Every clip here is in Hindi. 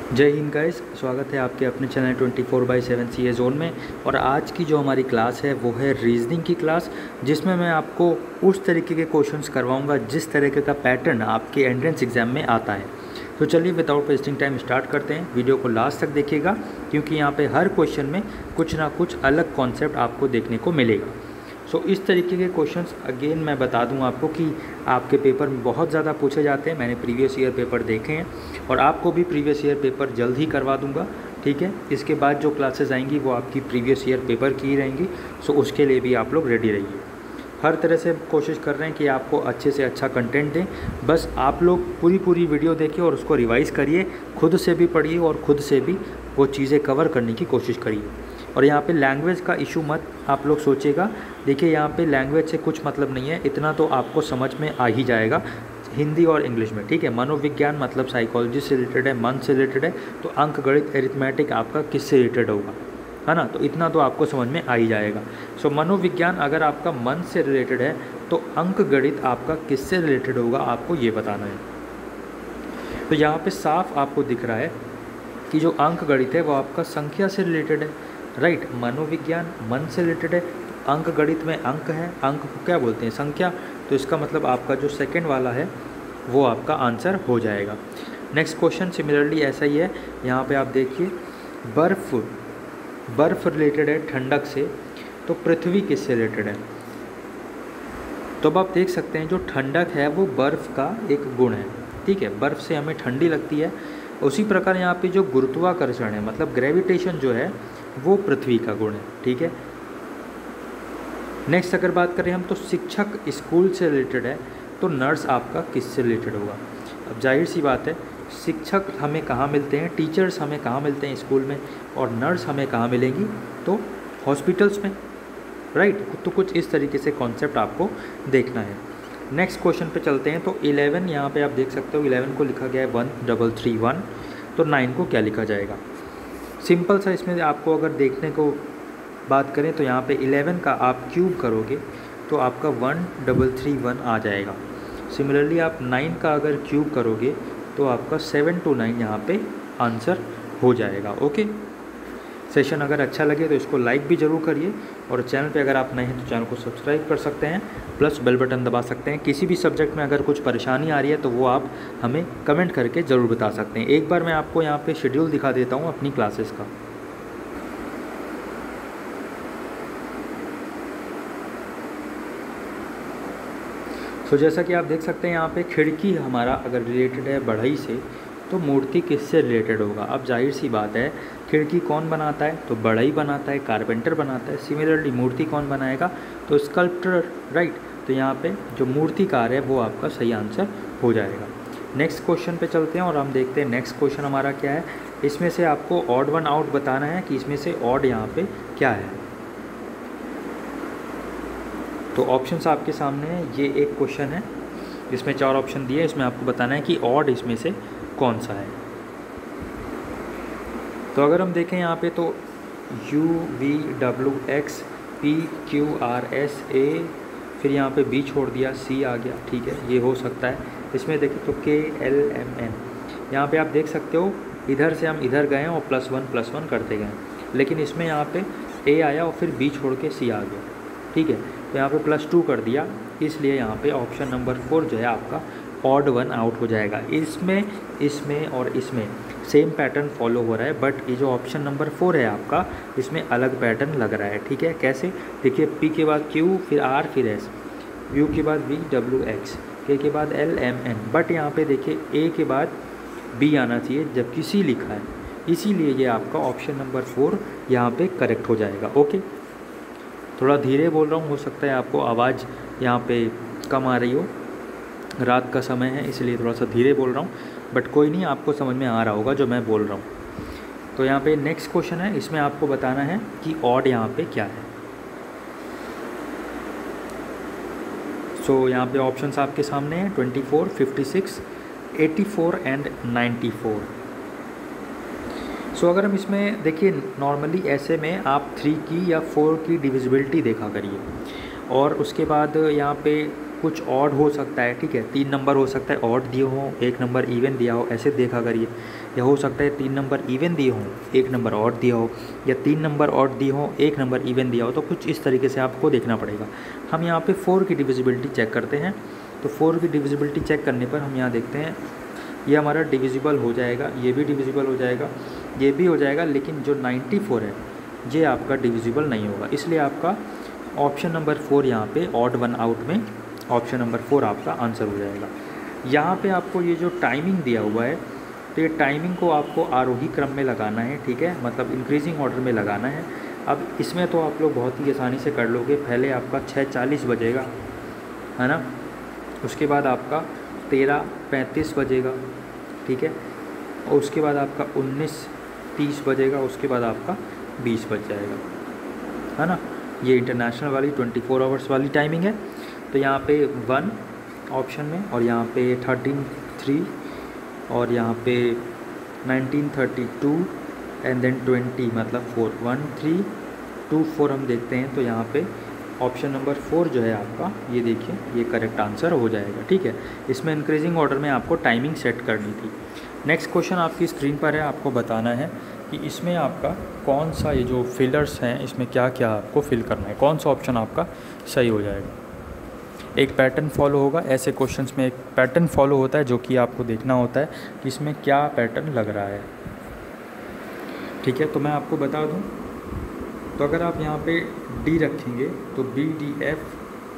जय हिंद गाइस, स्वागत है आपके अपने चैनल 24/7 CA जोन में। और आज की जो हमारी क्लास है वो है रीजनिंग की क्लास, जिसमें मैं आपको उस तरीके के क्वेश्चंस करवाऊंगा जिस तरीके का पैटर्न आपके एंट्रेंस एग्जाम में आता है। तो चलिए विदाउट वेस्टिंग टाइम स्टार्ट करते हैं। वीडियो को लास्ट तक देखिएगा, क्योंकि यहाँ पे हर क्वेश्चन में कुछ ना कुछ अलग कॉन्सेप्ट आपको देखने को मिलेगा। सो इस तरीके के क्वेश्चंस अगेन मैं बता दूं आपको कि आपके पेपर में बहुत ज़्यादा पूछे जाते हैं। मैंने प्रीवियस ईयर पेपर देखे हैं और आपको भी प्रीवियस ईयर पेपर जल्द ही करवा दूंगा, ठीक है। इसके बाद जो क्लासेस आएंगी वो आपकी प्रीवियस ईयर पेपर की ही रहेंगी। सो उसके लिए भी आप लोग रेडी रहिए। हर तरह से कोशिश कर रहे हैं कि आपको अच्छे से अच्छा कंटेंट दें। बस आप लोग पूरी वीडियो देखिए और उसको रिवाइज़ करिए, खुद से भी पढ़िए और खुद से भी वो चीज़ें कवर करने की कोशिश करिए। और यहाँ पे लैंग्वेज का इशू मत आप लोग सोचिएगा। देखिए यहाँ पे लैंग्वेज से कुछ मतलब नहीं है, इतना तो आपको समझ में आ ही जाएगा हिंदी और इंग्लिश में, ठीक है। मनोविज्ञान मतलब साइकोलॉजी से रिलेटेड है, मन से रिलेटेड है, तो अंक गणित एरिथमेटिक आपका किससे रिलेटेड होगा, है ना। तो इतना तो आपको समझ में आ ही जाएगा। सो मनोविज्ञान अगर आपका मन से रिलेटेड है तो अंक गणित आपका किससे रिलेटेड होगा, आपको ये बताना है। तो यहाँ पे साफ आपको दिख रहा है कि जो अंक गणित है वो आपका संख्या से रिलेटेड है, राइट। मनोविज्ञान मन से रिलेटेड है, अंक गणित में अंक है, अंक को क्या बोलते हैं, संख्या। तो इसका मतलब आपका जो सेकंड वाला है वो आपका आंसर हो जाएगा। नेक्स्ट क्वेश्चन सिमिलरली ऐसा ही है। यहाँ पे आप देखिए बर्फ़ रिलेटेड है ठंडक से, तो पृथ्वी किससे रिलेटेड है। तो अब आप देख सकते हैं जो ठंडक है वो बर्फ़ का एक गुण है, ठीक है। बर्फ़ से हमें ठंडी लगती है। उसी प्रकार यहाँ पे जो गुरुत्वाकर्षण है मतलब ग्रेविटेशन जो है वो पृथ्वी का गुण है, ठीक है। नेक्स्ट अगर बात करें हम तो शिक्षक स्कूल से रिलेटेड है, तो नर्स आपका किससे रिलेटेड होगा। अब जाहिर सी बात है, शिक्षक हमें कहाँ मिलते हैं, टीचर्स हमें कहाँ मिलते हैं स्कूल में, और नर्स हमें कहाँ मिलेंगी, तो हॉस्पिटल्स में, राइट। तो कुछ इस तरीके से कॉन्सेप्ट आपको देखना है। नेक्स्ट क्वेश्चन पे चलते हैं। तो 11 यहाँ पे आप देख सकते हो 11 को लिखा गया है 1331, तो 9 को क्या लिखा जाएगा। सिंपल सा इसमें आपको अगर देखने को बात करें तो यहाँ पे 11 का आप क्यूब करोगे तो आपका 1331 आ जाएगा। सिमिलरली आप 9 का अगर क्यूब करोगे तो आपका 729 यहाँ पे आंसर हो जाएगा। ओके, सेशन अगर अच्छा लगे तो इसको लाइक भी ज़रूर करिए, और चैनल पे अगर आप नए हैं तो चैनल को सब्सक्राइब कर सकते हैं, प्लस बेल बटन दबा सकते हैं। किसी भी सब्जेक्ट में अगर कुछ परेशानी आ रही है तो वो आप हमें कमेंट करके ज़रूर बता सकते हैं। एक बार मैं आपको यहाँ पे शेड्यूल दिखा देता हूँ अपनी क्लासेस का। तो जैसा कि आप देख सकते हैं यहाँ पे खिड़की हमारा अगर रिलेटेड है बढ़ई से, तो मूर्ति किससे रिलेटेड होगा। अब जाहिर सी बात है, खिड़की कौन बनाता है, तो बढ़ई बनाता है, कारपेंटर बनाता है। सिमिलरली मूर्ति कौन बनाएगा, तो स्कल्पटर, राइट। तो यहाँ पे जो मूर्तिकार है वो आपका सही आंसर हो जाएगा। नेक्स्ट क्वेश्चन पे चलते हैं और हम देखते हैं नेक्स्ट क्वेश्चन हमारा क्या है। इसमें से आपको ऑड वन आउट बताना है कि इसमें से ऑड यहाँ पे क्या है। तो ऑप्शंस आपके सामने है। ये एक क्वेश्चन है जिसमें 4 ऑप्शन दिए, इसमें आपको बताना है कि ऑड इसमें से कौन सा है। तो अगर हम देखें यहाँ पे तो UVWX PQRS A, फिर यहाँ पे B छोड़ दिया, C आ गया, ठीक है, ये हो सकता है। इसमें देखें तो KLMN, यहाँ पे आप देख सकते हो इधर से हम इधर गए और +1 करते गए, लेकिन इसमें यहाँ पे A आया और फिर B छोड़ के C आ गया, ठीक है। तो यहाँ पे +2 कर दिया, इसलिए यहाँ पे ऑप्शन नंबर 4 जो है आपका ऑड वन आउट हो जाएगा। इसमें और इसमें सेम पैटर्न फॉलो हो रहा है, बट ये जो ऑप्शन नंबर 4 है आपका, इसमें अलग पैटर्न लग रहा है, ठीक है। कैसे, देखिए P के बाद Q, फिर R, फिर S, U के बाद VWX, K के बाद LMN, बट यहाँ पे देखिए A के बाद B आना चाहिए जबकि C लिखा है, इसीलिए ये आपका ऑप्शन नंबर 4 यहाँ पे करेक्ट हो जाएगा। ओके, थोड़ा धीरे बोल रहा हूँ, हो सकता है आपको आवाज़ यहाँ पे कम आ रही हो, रात का समय है इसलिए थोड़ा सा धीरे बोल रहा हूँ, बट कोई नहीं, आपको समझ में आ रहा होगा जो मैं बोल रहा हूँ। तो यहाँ पे नेक्स्ट क्वेश्चन है, इसमें आपको बताना है कि ऑड यहाँ पे क्या है। सो यहाँ पे ऑप्शंस आपके सामने हैं 24, 56, 84 एंड 94। सो अगर हम इसमें देखिए, नॉर्मली ऐसे में आप 3 की या 4 की डिविजिबिलिटी देखा करिए, और उसके बाद यहाँ पे कुछ ऑड हो सकता है, ठीक है, 3 नंबर हो सकता है ऑड दिए हों, 1 नंबर इवन दिया हो, ऐसे देखा करिए। या हो सकता है 3 नंबर इवन दिए हों, 1 नंबर ऑड दिया हो, या 3 नंबर ऑड दिए हों, 1 नंबर इवन दिया हो। तो कुछ इस तरीके से आपको देखना पड़ेगा। हम यहाँ पे 4 की डिविजिबिलिटी चेक करते हैं। तो 4 की डिविजिबिलिटी चेक करने पर हम यहाँ देखते हैं ये हमारा डिविजिबल हो जाएगा, ये भी डिविजिबल हो जाएगा, ये भी हो जाएगा, लेकिन जो 94 है ये आपका डिविजिबल नहीं होगा। इसलिए आपका ऑप्शन नंबर 4 यहाँ पे ऑड वन आउट में ऑप्शन नंबर 4 आपका आंसर हो जाएगा। यहाँ पे आपको ये जो टाइमिंग दिया हुआ है, तो ये टाइमिंग को आपको आरोही क्रम में लगाना है, ठीक है, मतलब इंक्रीजिंग ऑर्डर में लगाना है। अब इसमें तो आप लोग बहुत ही आसानी से कर लोगे। पहले आपका 6:40 बजेगा, है ना, उसके बाद आपका 13:35 बजेगा, ठीक है, और उसके बाद आपका 19:30 बजेगा, उसके बाद आपका 20 बज जाएगा, है ना। ये इंटरनेशनल वाली 24 आवर्स वाली टाइमिंग है। तो यहाँ पे 1 ऑप्शन में, और यहाँ पे 13:03, और यहाँ पे 19:32 एंड देन 20, मतलब 4, 1, 3, 2, 4 हम देखते हैं। तो यहाँ पे ऑप्शन नंबर 4 जो है आपका, ये देखिए, ये करेक्ट आंसर हो जाएगा, ठीक है। इसमें इंक्रीजिंग ऑर्डर में आपको टाइमिंग सेट करनी थी। नेक्स्ट क्वेश्चन आपकी स्क्रीन पर है, आपको बताना है कि इसमें आपका कौन सा, ये जो फिलर्स हैं इसमें क्या क्या आपको फिल करना है, कौन सा ऑप्शन आपका सही हो जाएगा। एक पैटर्न फॉलो होगा, ऐसे क्वेश्चंस में एक पैटर्न फॉलो होता है जो कि आपको देखना होता है कि इसमें क्या पैटर्न लग रहा है, ठीक है। तो मैं आपको बता दूं, तो अगर आप यहाँ पे डी रखेंगे तो BDF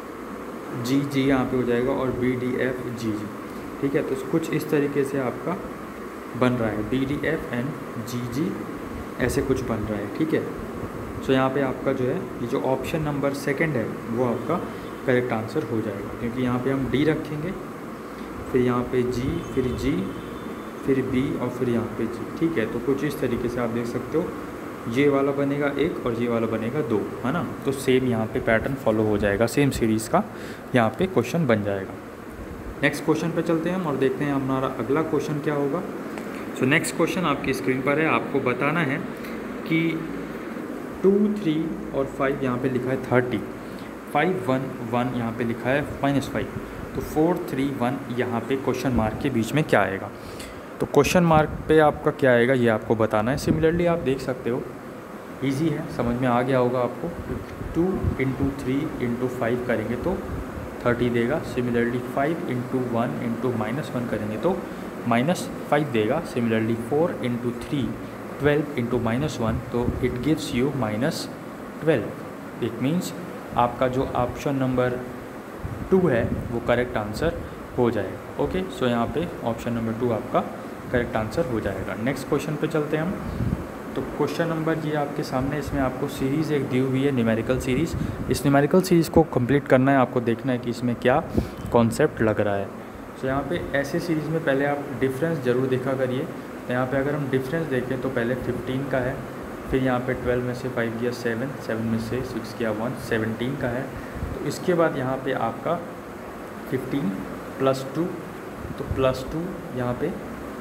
GG यहाँ पे हो जाएगा, और BDF GG, ठीक है। तो कुछ इस तरीके से आपका बन रहा है, BDF एंड GG ऐसे कुछ बन रहा है, ठीक है। सो यहाँ पे आपका जो है ये जो ऑप्शन नंबर 2 है वो आपका करेक्ट आंसर हो जाएगा, क्योंकि यहाँ पे हम डी रखेंगे, फिर यहाँ पे G, फिर G, फिर B, और फिर यहाँ पे G, ठीक है। तो कुछ इस तरीके से आप देख सकते हो, ये वाला बनेगा 1 और ये वाला बनेगा 2, है ना। तो सेम यहाँ पे पैटर्न फॉलो हो जाएगा, सेम सीरीज़ का यहाँ पे क्वेश्चन बन जाएगा। नेक्स्ट क्वेश्चन पे चलते हैं हम और देखते हैं हमारा अगला क्वेश्चन क्या होगा। सो नेक्स्ट क्वेश्चन आपकी स्क्रीन पर है, आपको बताना है कि 2, 3 और 5 यहाँ पे लिखा है 30, 5, 1, 1 यहाँ पे लिखा है -5, तो 4, 3, 1 यहाँ पे क्वेश्चन मार्क के बीच में क्या आएगा। तो क्वेश्चन मार्क पे आपका क्या आएगा ये आपको बताना है। सिमिलरली आप देख सकते हो, इजी है, समझ में आ गया होगा आपको। 2 × 3 × 5 करेंगे तो 30 देगा। सिमिलरली 5 × 1 × -1 करेंगे तो -5 देगा। सिमिलरली 4 × 3 12 × -1, तो it gives you -12। It means आपका जो ऑप्शन नंबर 2 है वो करेक्ट आंसर हो जाएगा। ओके, सो यहाँ पे ऑप्शन नंबर 2 आपका करेक्ट आंसर हो जाएगा। नेक्स्ट क्वेश्चन पे चलते हैं हम। तो क्वेश्चन नंबर ये आपके सामने, इसमें आपको सीरीज़ एक दी हुई है, न्यूमेरिकल सीरीज़। इस न्यूमेरिकल सीरीज़ को कंप्लीट करना है, आपको देखना है कि इसमें क्या कॉन्सेप्ट लग रहा है। तो यहाँ पे ऐसे सीरीज़ में पहले आप डिफरेंस ज़रूर देखा करिए। तो यहाँ पे अगर हम डिफरेंस देखें तो पहले 15 का है, फिर यहाँ पे 12 में से 5 गया 7, 7 में से 6 गया 1, 17 का है। तो इसके बाद यहाँ पे आपका 15 + 2, तो +2 यहाँ पे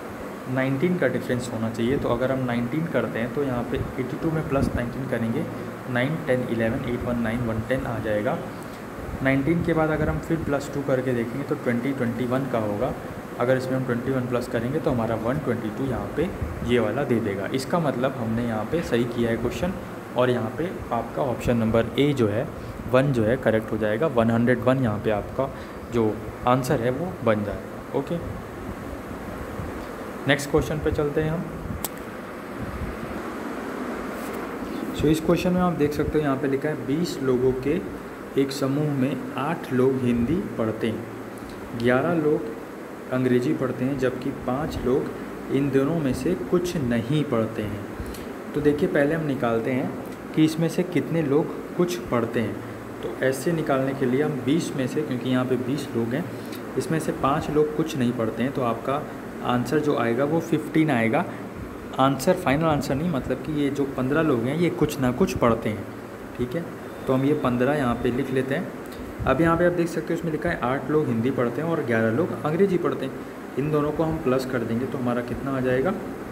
19 का डिफरेंस होना चाहिए। तो अगर हम 19 करते हैं तो यहाँ पे 82 में +19 करेंगे, 9, 10, 11, 8, 1, 9, 110 आ जाएगा। 19 के बाद अगर हम फिर +2 करके देखेंगे तो 20, 21 का होगा। अगर इसमें हम 21 प्लस करेंगे तो हमारा 122 यहाँ पे ये वाला दे देगा। इसका मतलब हमने यहाँ पे सही किया है क्वेश्चन, और यहाँ पे आपका ऑप्शन नंबर ए जो है 1 जो है करेक्ट हो जाएगा। 101 यहाँ पे आपका जो आंसर है वो बन जाएगा। ओके, नेक्स्ट क्वेश्चन पे चलते हैं हम। सो इस क्वेश्चन में आप देख सकते हो यहाँ पे लिखा है 20 लोगों के एक समूह में 8 लोग हिंदी पढ़ते हैं, 11 लोग अंग्रेजी पढ़ते हैं, जबकि 5 लोग इन दोनों में से कुछ नहीं पढ़ते हैं। तो देखिए पहले हम निकालते हैं कि इसमें से कितने लोग कुछ पढ़ते हैं। तो ऐसे निकालने के लिए हम 20 में से, क्योंकि यहाँ पे 20 लोग हैं, इसमें से 5 लोग कुछ नहीं पढ़ते हैं, तो आपका आंसर जो आएगा वो 15 आएगा। आंसर फाइनल आंसर नहीं, मतलब कि ये जो 15 लोग हैं ये कुछ ना कुछ पढ़ते हैं। ठीक है, तो हम ये 15 यहाँ पे लिख लेते हैं। अब यहाँ पे आप देख सकते हो इसमें लिखा है 8 लोग हिंदी पढ़ते हैं और 11 लोग अंग्रेजी पढ़ते हैं। इन दोनों को हम प्लस कर देंगे तो हमारा कितना आ जाएगा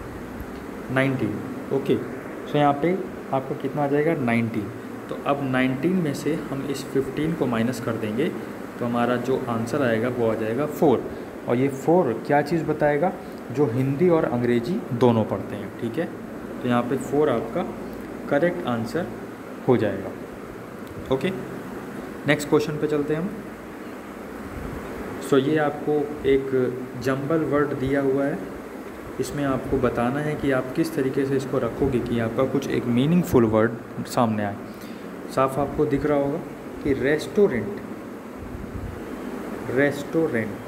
19। ओके, सो यहाँ पे आपका कितना आ जाएगा 19। तो अब 19 में से हम इस 15 को माइनस कर देंगे तो हमारा जो आंसर आएगा वो आ जाएगा 4। और ये 4 क्या चीज़ बताएगा, जो हिंदी और अंग्रेजी दोनों पढ़ते हैं, ठीक है। तो यहाँ पे 4 आपका करेक्ट आंसर हो जाएगा। ओके, नेक्स्ट क्वेश्चन पे चलते हैं हम। सो ये आपको एक जंबल वर्ड दिया हुआ है, इसमें आपको बताना है कि आप किस तरीके से इसको रखोगे कि आपका कुछ एक मीनिंगफुल वर्ड सामने आए। साफ आपको दिख रहा होगा कि रेस्टोरेंट, रेस्टोरेंट,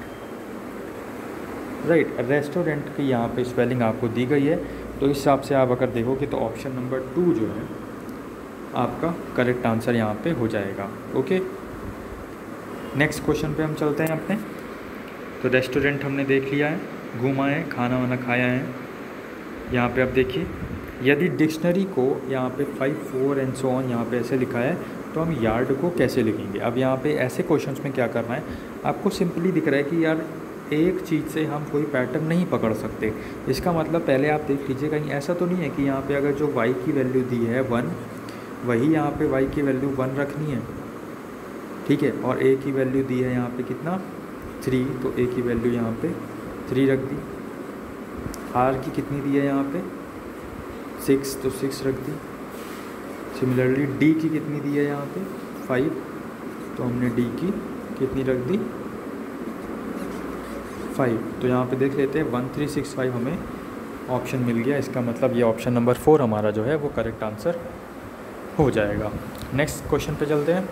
राइट, रेस्टोरेंट की यहाँ पे स्पेलिंग आपको दी गई है। तो इस हिसाब से आप अगर देखोगे तो ऑप्शन नंबर 2 जो है आपका करेक्ट आंसर यहाँ पे हो जाएगा। ओके, नेक्स्ट क्वेश्चन पे हम चलते हैं अपने। तो रेस्टोरेंट हमने देख लिया है, घूमा है, खाना वाना खाया है। यहाँ पे आप देखिए, यदि डिक्शनरी को यहाँ पे 5, 4 एंड सो ऑन यहाँ पे ऐसे लिखा है तो हम यार्ड को कैसे लिखेंगे। अब यहाँ पे ऐसे क्वेश्चंस में क्या करना है, आपको सिंपली दिख रहा है कि यार एक चीज़ से हम कोई पैटर्न नहीं पकड़ सकते। इसका मतलब पहले आप देख लीजिए, कहीं ऐसा तो नहीं है कि यहाँ पे अगर जो y की वैल्यू दी है 1, वही यहाँ पे y की वैल्यू 1 रखनी है, ठीक है। और a की वैल्यू दी है यहाँ पे कितना 3, तो a की वैल्यू यहाँ पे 3 रख दी। r की कितनी दी है यहाँ पे 6, तो 6 रख दी। सिमिलरली d की कितनी दी है यहाँ पे 5, तो हमने d की कितनी रख दी 5। तो यहाँ पे देख लेते हैं 1, 3, 6, 5 हमें ऑप्शन मिल गया। इसका मतलब ये ऑप्शन नंबर 4 हमारा जो है वो करेक्ट आंसर हो जाएगा। नेक्स्ट क्वेश्चन पे चलते हैं।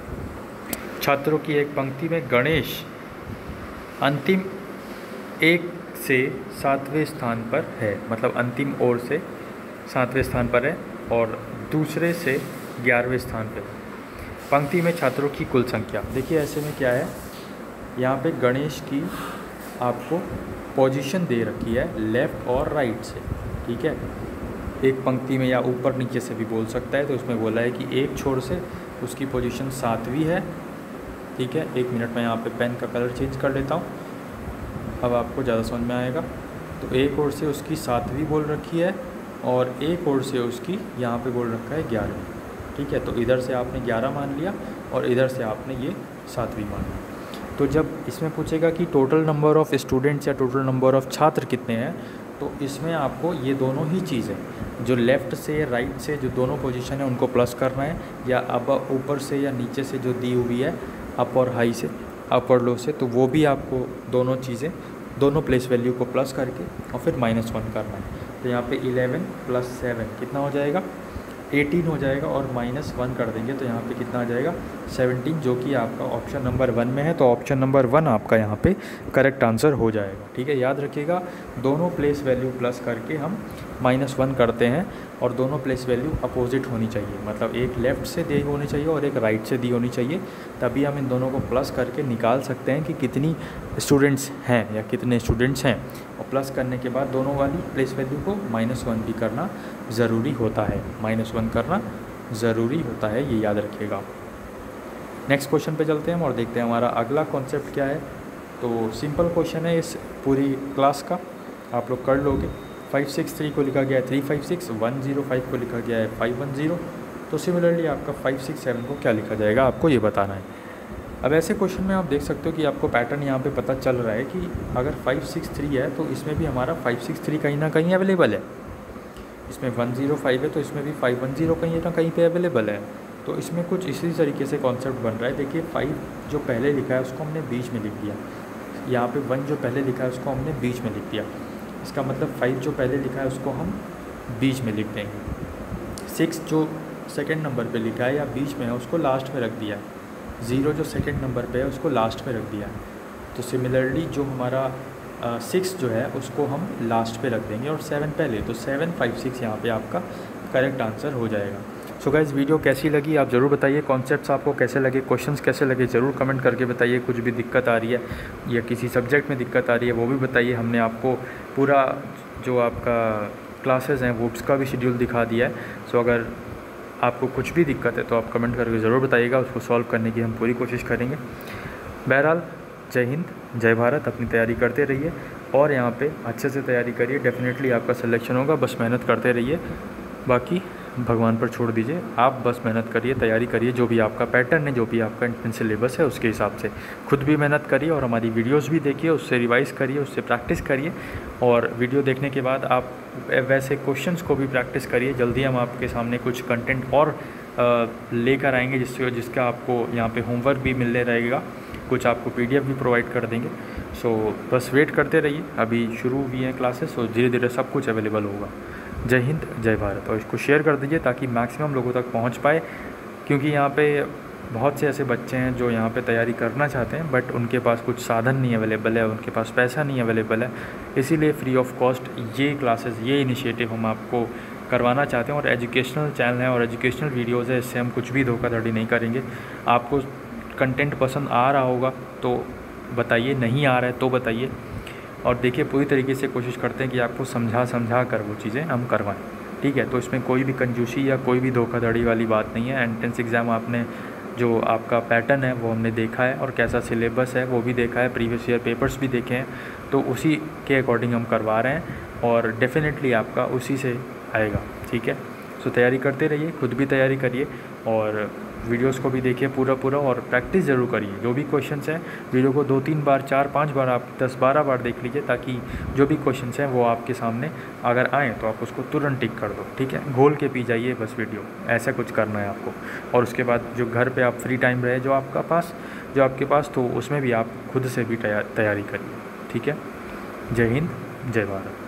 छात्रों की एक पंक्ति में गणेश अंतिम 1 से 7वें स्थान पर है, मतलब अंतिम ओर से 7वें स्थान पर है और दूसरे से 11वें स्थान पर। पंक्ति में छात्रों की कुल संख्या, देखिए ऐसे में क्या है, यहाँ पे गणेश की आपको पोजीशन दे रखी है लेफ़्ट और राइट से, ठीक है। एक पंक्ति में या ऊपर नीचे से भी बोल सकता है। तो उसमें बोला है कि एक छोर से उसकी पोजीशन 7वीं है, ठीक है। 1 मिनट में यहाँ पे पेन का कलर चेंज कर लेता हूँ, अब आपको ज़्यादा समझ में आएगा। तो एक ओर से उसकी 7वीं बोल रखी है और एक ओर से उसकी यहाँ पे बोल रखा है 11वीं, ठीक है। तो इधर से आपने 11 मान लिया और इधर से आपने ये 7वीं मान लिया। तो जब इसमें पूछेगा कि टोटल नंबर ऑफ़ स्टूडेंट्स या टोटल नंबर ऑफ़ छात्र कितने हैं, तो इसमें आपको ये दोनों ही चीज़ें, जो लेफ़्ट से राइट से जो दोनों पोजीशन है उनको प्लस करना है, या अब ऊपर से या नीचे से जो दी हुई है अप और हाई से, अप और लो से, तो वो भी आपको दोनों चीज़ें, दोनों प्लेस वैल्यू को प्लस करके और फिर -1 करना है। तो यहाँ पे 11 + 7 कितना हो जाएगा 18 हो जाएगा, और -1 कर देंगे तो यहाँ पे कितना आ जाएगा 17, जो कि आपका ऑप्शन नंबर 1 में है। तो ऑप्शन नंबर 1 आपका यहाँ पे करेक्ट आंसर हो जाएगा, ठीक है। याद रखिएगा, दोनों प्लेस वैल्यू प्लस करके हम -1 करते हैं और दोनों प्लेस वैल्यू अपोजिट होनी चाहिए, मतलब एक लेफ़्ट से दी होनी चाहिए और एक राइट से दी होनी चाहिए, तभी हम इन दोनों को प्लस करके निकाल सकते हैं कि कितनी स्टूडेंट्स हैं या कितने स्टूडेंट्स हैं। और प्लस करने के बाद दोनों वाली प्लेस वैल्यू को -1 भी करना ज़रूरी होता है, -1 करना ज़रूरी होता है, ये याद रखिएगा। नेक्स्ट क्वेश्चन पे चलते हैं और देखते हैं हमारा अगला कॉन्सेप्ट क्या है। तो सिंपल क्वेश्चन है इस पूरी क्लास का, आप लोग कर लोगे। 563 को लिखा गया है 356, 105 को लिखा गया है 510। तो सिमिलरली आपका 567 को क्या लिखा जाएगा, आपको ये बताना है। अब ऐसे क्वेश्चन में आप देख सकते हो कि आपको पैटर्न यहाँ पे पता चल रहा है कि अगर 563 है तो इसमें भी हमारा 563 कहीं ना कहीं अवेलेबल है। इसमें 105 है तो इसमें भी 510 कहीं ना कहीं पे अवेलेबल है। तो इसमें कुछ इसी तरीके से कॉन्सेप्ट बन रहा है। देखिए 5 जो पहले लिखा है उसको हमने बीच में लिख दिया, यहाँ पे 1 जो पहले लिखा है उसको हमने बीच में लिख दिया। इसका मतलब 5 जो पहले लिखा है उसको हम बीच में लिख देंगे। 6 जो सेकंड नंबर पे लिखा है या बीच में है उसको लास्ट में रख दिया है। 0 जो सेकंड नंबर पे है उसको लास्ट में रख दिया है। तो सिमिलरली जो हमारा 6 जो है उसको हम लास्ट पे रख देंगे और 7 पहले, तो 756 यहाँ पे आपका करेक्ट आंसर हो जाएगा। सो गाइस, वीडियो कैसी लगी आप ज़रूर बताइए, कॉन्सेप्ट्स आपको कैसे लगे, क्वेश्चंस कैसे लगे ज़रूर कमेंट करके बताइए। कुछ भी दिक्कत आ रही है या किसी सब्जेक्ट में दिक्कत आ रही है वो भी बताइए। हमने आपको पूरा जो आपका क्लासेस हैं वो उसका भी शेड्यूल दिखा दिया है। सो अगर आपको कुछ भी दिक्कत है तो आप कमेंट करके ज़रूर बताइएगा, उसको सॉल्व करने की हम पूरी कोशिश करेंगे। बहरहाल जय हिंद, जय भारत, अपनी तैयारी करते रहिए और यहाँ पे अच्छे से तैयारी करिए, डेफिनेटली आपका सिलेक्शन होगा, बस मेहनत करते रहिए। बाकी भगवान पर छोड़ दीजिए। आप बस मेहनत करिए, तैयारी करिए, जो भी आपका पैटर्न है, जो भी आपका एंट्रेंस सिलेबस है उसके हिसाब से खुद भी मेहनत करिए और हमारी वीडियोस भी देखिए, उससे रिवाइज करिए, उससे प्रैक्टिस करिए। और वीडियो देखने के बाद आप वैसे क्वेश्चंस को भी प्रैक्टिस करिए। जल्दी हम आपके सामने कुछ कंटेंट और लेकर आएंगे जिसका आपको यहाँ पे होमवर्क भी मिलने रहेगा, कुछ आपको PDF भी प्रोवाइड कर देंगे। सो बस वेट करते रहिए, अभी शुरू हुई हैं क्लासेस, तो धीरे धीरे सब कुछ अवेलेबल होगा। जय हिंद, जय भारत। और इसको शेयर कर दीजिए ताकि मैक्सिमम लोगों तक पहुंच पाए, क्योंकि यहाँ पे बहुत से ऐसे बच्चे हैं जो यहाँ पे तैयारी करना चाहते हैं बट उनके पास कुछ साधन नहीं अवेलेबल है, उनके पास पैसा नहीं अवेलेबल है। इसीलिए फ्री ऑफ कॉस्ट ये क्लासेस, ये इनिशिएटिव हम आपको करवाना चाहते हैं। और एजुकेशनल चैनल है और एजुकेशनल वीडियोज़ है, इससे हम कुछ भी धोखाधड़ी नहीं करेंगे। आपको कंटेंट पसंद आ रहा होगा तो बताइए, नहीं आ रहा है तो बताइए। और देखिए पूरी तरीके से कोशिश करते हैं कि आपको समझा कर वो चीज़ें हम करवाएं, ठीक है। तो इसमें कोई भी कंजूसी या कोई भी धोखाधड़ी वाली बात नहीं है। एंट्रेंस एग्ज़ाम आपने जो आपका पैटर्न है वो हमने देखा है और कैसा सिलेबस है वो भी देखा है, प्रीवियस ईयर पेपर्स भी देखे हैं, तो उसी के अकॉर्डिंग हम करवा रहे हैं और डेफिनेटली आपका उसी से आएगा, ठीक है। सो तैयारी करते रहिए, खुद भी तैयारी करिए और वीडियोस को भी देखिए पूरा और प्रैक्टिस ज़रूर करिए। जो भी क्वेश्चंस हैं वीडियो को 2-3 बार, 4-5 बार, आप 10-12 बार देख लीजिए, ताकि जो भी क्वेश्चंस हैं वो आपके सामने अगर आएँ तो आप उसको तुरंत टिक कर दो, ठीक है। घोल के पी जाइए बस वीडियो, ऐसा कुछ करना है आपको। और उसके बाद जो घर पर आप फ्री टाइम रहे जो आपके पास तो उसमें भी आप खुद से भी तैयारी करिए, ठीक है। जय हिंद, जय भारत।